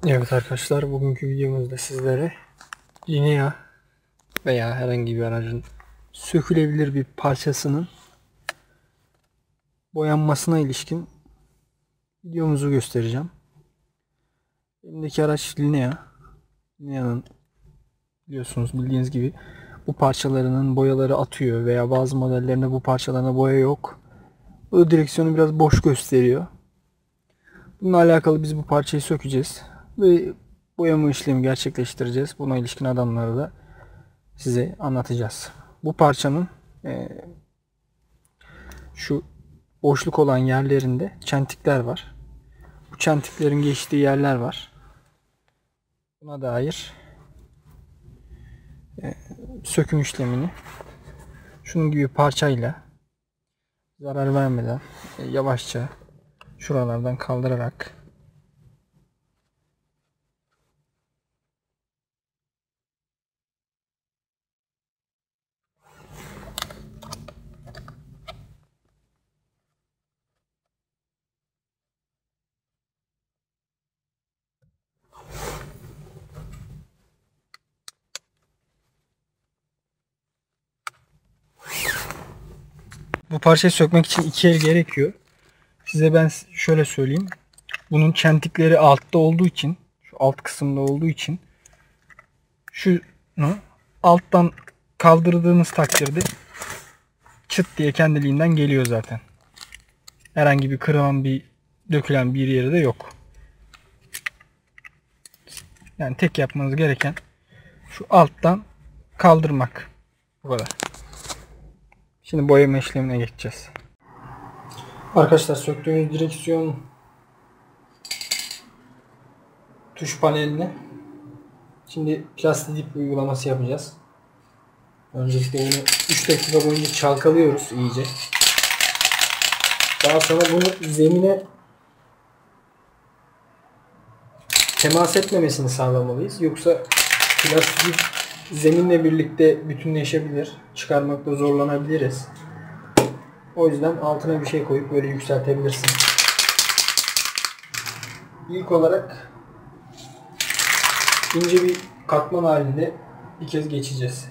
Evet arkadaşlar, bugünkü videomuzda sizlere Linea veya herhangi bir aracın sökülebilir bir parçasının boyanmasına ilişkin videomuzu göstereceğim. Elimdeki araç Linea. Linea'nın biliyorsunuz, bildiğiniz gibi bu parçalarının boyaları atıyor veya bazı modellerinde bu parçalarına boya yok. Bu direksiyonu biraz boş gösteriyor. Bununla alakalı biz bu parçayı sökeceğiz ve boyama işlemi gerçekleştireceğiz. Buna ilişkin adamları da size anlatacağız. Bu parçanın şu boşluk olan yerlerinde çentikler var. Bu çentiklerin geçtiği yerler var. Buna dair söküm işlemini şunun gibi parçayla zarar vermeden yavaşça şuralardan kaldırarak bu parçayı sökmek için iki el gerekiyor. Size ben şöyle söyleyeyim. Bunun çentikleri altta olduğu için, şu alt kısımda olduğu için şunu alttan kaldırdığınız takdirde çıt diye kendiliğinden geliyor zaten. Herhangi bir kırılan, bir dökülen bir yeri de yok. Yani tek yapmanız gereken şu alttan kaldırmak. Bu kadar. Şimdi boyama işlemine geçeceğiz. Arkadaşlar, söktüğümüz direksiyon tuş paneline şimdi plastik dip uygulaması yapacağız. Öncelikle bunu 3 dakika boyunca çalkalıyoruz iyice. Daha sonra bunu zemine temas etmemesini sağlamalıyız. Yoksa plastik zeminle birlikte bütünleşebilir. Çıkarmakta zorlanabiliriz. O yüzden altına bir şey koyup böyle yükseltebilirsin. İlk olarak ince bir katman halinde bir kez geçeceğiz.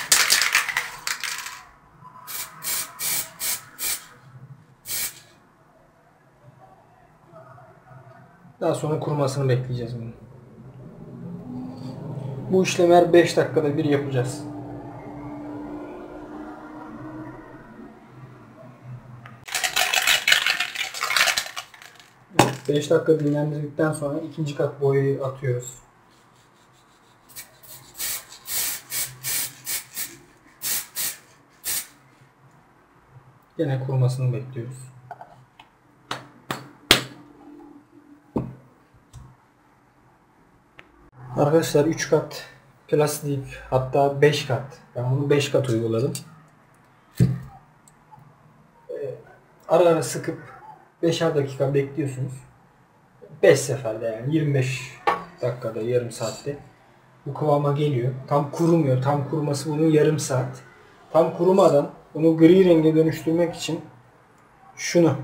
Daha sonra kurumasını bekleyeceğiz bunu. Bu işlemi her 5 dakikada bir yapacağız. Evet, 5 dakika dinlendirdikten sonra ikinci kat boyayı atıyoruz. Yine kurumasını bekliyoruz. Arkadaşlar, 3 kat plastik, hatta 5 kat. Ben bunu 5 kat uyguladım. Ara ara sıkıp 5'er dakika bekliyorsunuz. 5 seferde, yani 25 dakikada, yarım saatte bu kıvama geliyor. Tam kurumuyor. Tam kuruması bunun yarım saat. Tam kurumadan bunu gri renge dönüştürmek için şunu.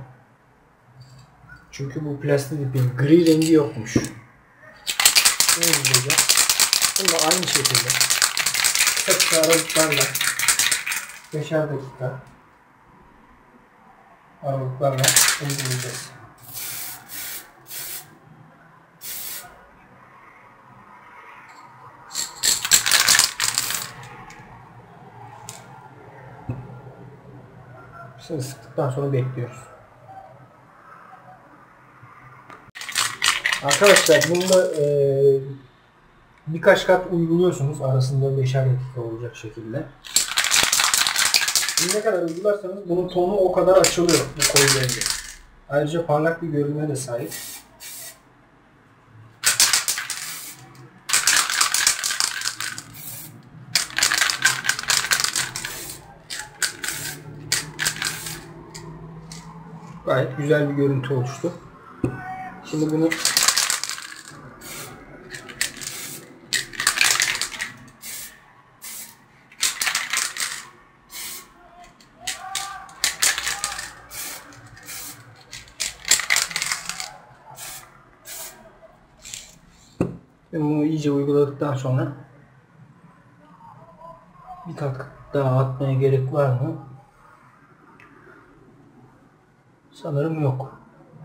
Çünkü bu plastik ipin gri rengi yokmuş. Şunu izleyeceğim. Bunu da aynı şekilde kısa aralıklarla 5'er dakika aralıklarla izleyeceğiz. Şimdi sıktıktan sonra bekliyoruz. Arkadaşlar, bunda birkaç kat uyguluyorsunuz. Arasında 5'er dakika olacak şekilde. Ne kadar uygularsanız bunun tonu o kadar açılıyor bu koyu rengi. Ayrıca parlak bir görünüme de sahip. Gayet güzel bir görüntü oluştu. Şimdi bunu Şimdi bunu iyice uyguladıktan sonra bir kat daha atmaya gerek var mı? Sanırım yok.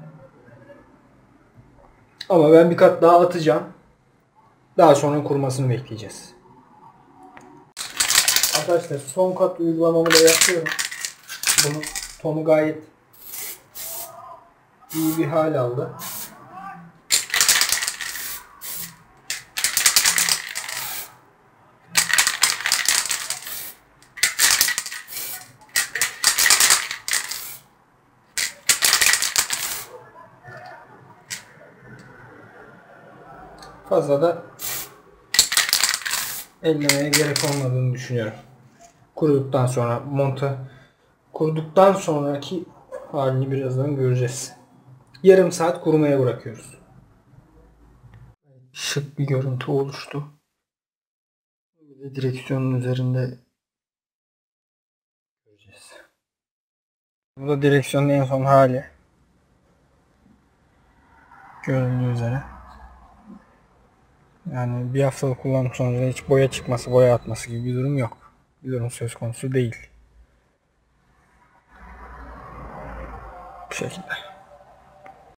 Ama ben bir kat daha atacağım. Daha sonra kurumasını bekleyeceğiz. Arkadaşlar son kat uygulamamı da yapıyorum. Bunun tonu gayet iyi bir hal aldı. Fazla da ellemeye gerek olmadığını düşünüyorum. Kuruduktan sonraki halini birazdan göreceğiz. Yarım saat kurumaya bırakıyoruz. Şık bir görüntü oluştu. Bir de direksiyonun üzerinde göreceğiz. Bu da direksiyonun en son hali. Görüldüğü üzere. Yani bir haftalık kullanım sonucunda hiç boya çıkması, boya atması gibi bir durum yok. Bir durum söz konusu değil. Bu şekilde.